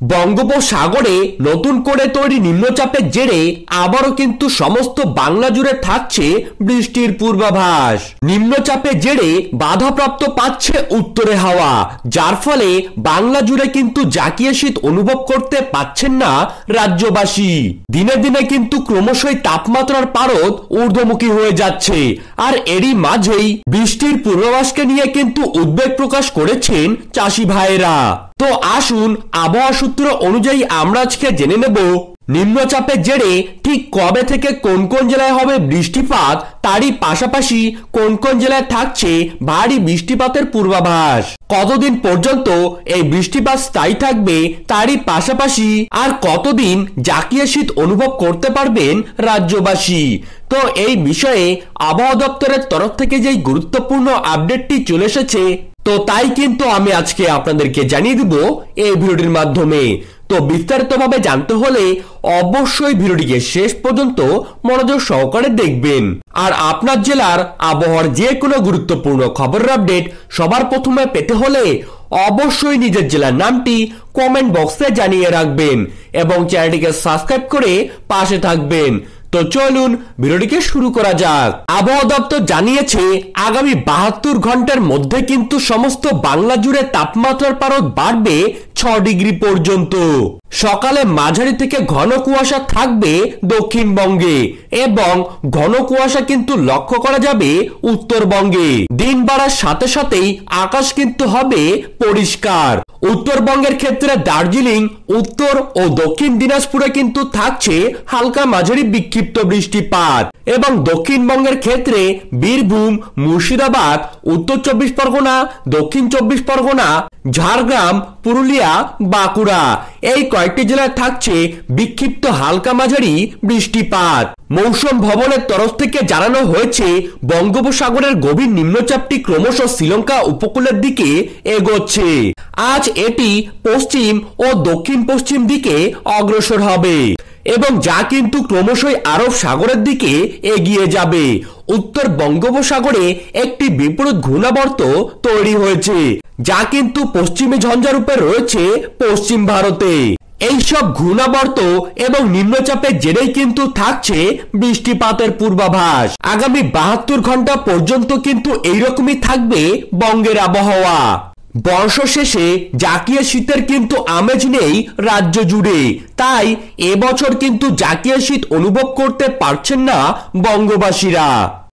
বঙ্গোপসাগরে নতুন করে তৈরি নিম্নচাপের জেরে আবারও কিন্তু সমস্ত বাংলা জুড়ে থাকছে বৃষ্টির পূর্বাভাস। নিম্নচাপের জেরে বাধাপ্রাপ্ত পাচ্ছে উত্তরে হাওয়া, যার ফলে বাংলা জুড়ে কিন্তু জাকিয়ে শীত অনুভব করতে পাচ্ছেন না রাজ্যবাসী। দিনে দিনে কিন্তু ক্রমশই তাপমাত্রার পারদ ঊর্ধ্বমুখী হয়ে যাচ্ছে, আর এরই মাঝেই বৃষ্টির পূর্বাভাসকে নিয়ে কিন্তু উদ্বেগ প্রকাশ করেছেন চাষি ভাইয়েরা। তো আসুন আবহাওয়া সূত্র অনুযায়ী আমরা আজকে জেনে নেব নিম্নচাপের জেরে ঠিক কবে থেকে কোন কোন জেলায় হবে বৃষ্টিপাত, তারই পাশাপাশি কোন কোন জেলায় থাকছে ভারী বৃষ্টিপাতের পূর্বাভাস, কতদিন পর্যন্ত এই বৃষ্টিপাত স্থায়ী থাকবে, তারই পাশাপাশি আর কতদিন জাকিয়ে শীত অনুভব করতে পারবেন রাজ্যবাসী। তো এই বিষয়ে আবহাওয়া দপ্তরের তরফ থেকে যেই গুরুত্বপূর্ণ আপডেটটি চলে এসেছে, তো তাই কিন্তু আমি আজকে আপনাদেরকে জানিয়ে দিব এই ভিডিওটির মাধ্যমে। তো বিস্তারিতভাবে জানতে হলে অবশ্যই ভিডিওটিকে শেষ পর্যন্ত মনোযোগ সহকারে দেখবেন। আর আপনার জেলার আবহাওয়ার যে কোনো গুরুত্বপূর্ণ খবরের আপডেট সবার প্রথমে পেতে হলে অবশ্যই নিজের জেলার নামটি কমেন্ট বক্সে জানিয়ে রাখবেন এবং চ্যানেলটিকে সাবস্ক্রাইব করে পাশে থাকবেন। তো চলুন ভিডিওটিকে শুরু করা যাক। আবহাওয়া দপ্তর জানিয়েছে আগামী 72 ঘন্টার মধ্যে কিন্তু সমস্ত বাংলা জুড়ে তাপমাত্রার পারদ বাড়বে 6 ডিগ্রি পর্যন্ত। সকালে মাঝারি থেকে ঘন কুয়াশা থাকবে দক্ষিণবঙ্গে এবং ঘন কুয়াশা কিন্তু লক্ষ্য করা যাবে উত্তরবঙ্গে। দিন বাড়ার সাথে সাথেই আকাশ কিন্তু হবে পরিষ্কার। উত্তরবঙ্গের ক্ষেত্রে দার্জিলিং, উত্তর ও দক্ষিণ দিনাজপুরে কিন্তু থাকছে হালকা মাঝারি বিক্ষিপ্ত বৃষ্টিপাত এবং দক্ষিণবঙ্গের ক্ষেত্রে বীরভূম, মুর্শিদাবাদ, উত্তর 24 পরগনা, দক্ষিণ 24 পরগনা, ঝাড়গ্রাম, পুরুলিয়া, বাঁকুড়া এই কয়েকটি জেলায় থাকছে বিক্ষিপ্ত হালকা মাঝারি বৃষ্টিপাত। মৌসুম ভবনের তরফ থেকে জানানো হয়েছে বঙ্গোপসাগরের গভীর নিম্নচাপটি ক্রমশ শ্রীলঙ্কা উপকূলের দিকে এগোচ্ছে। আজ এটি পশ্চিম ও দক্ষিণ পশ্চিম দিকে অগ্রসর হবে এবং যা কিন্তু ক্রমশই আরব সাগরের দিকে এগিয়ে যাবে। উত্তর বঙ্গোপসাগরে একটি বিপরীত ঘূর্ণাবর্ত তৈরি হয়েছে, যা কিন্তু পশ্চিমী ঝঞ্ঝারূপে রয়েছে পশ্চিম ভারতে। এইসব ঘূর্ণাবর্ত এবং নিম্নচাপের জেরেই কিন্তু থাকছে বৃষ্টিপাতের পূর্বাভাস। আগামী 72 ঘন্টা পর্যন্ত কিন্তু এইরকমই থাকবে বঙ্গের আবহাওয়া। বর্ষ শেষে জাকিয়ে শীতের কিন্তু আমেজ নেই রাজ্য জুড়ে, তাই এবছর কিন্তু জাকিয়ে শীত অনুভব করতে পারছেন না বঙ্গবাসীরা।